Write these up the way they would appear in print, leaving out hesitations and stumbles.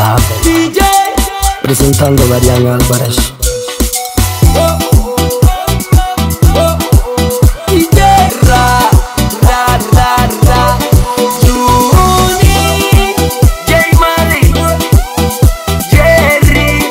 DJ presentando Mariano Álvarez. DJ Ra Juni, J Mali, Jerry.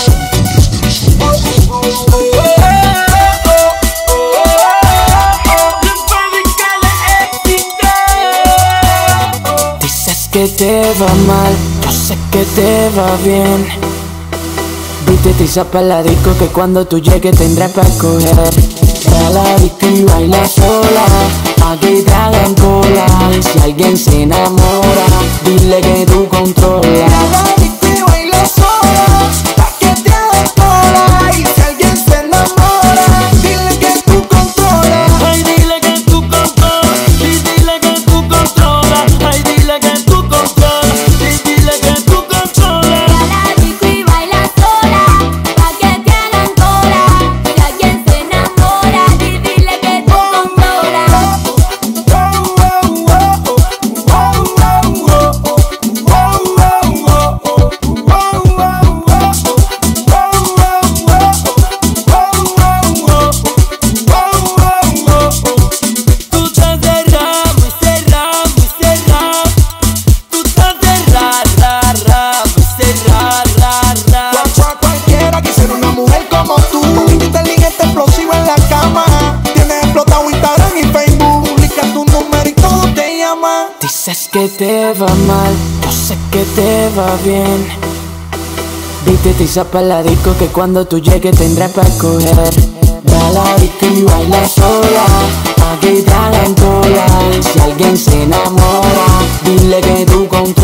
Dices que te va mal, yo sé que te va bien. Viste tiza pa' la disco que cuando tú llegues tendrás pa' coger. Ve a la disco y baila sola, aquí te hagan cola. Y si alguien se enamora, dile que tú controlas. Dices que te va mal, yo sé que te va bien. Viste tiza pa' la disco que cuando tú llegues tendrás pa' coger. Ve a la disco y baila sola, aquí te hagan cola. Y si alguien se enamora, dile que tú controlas.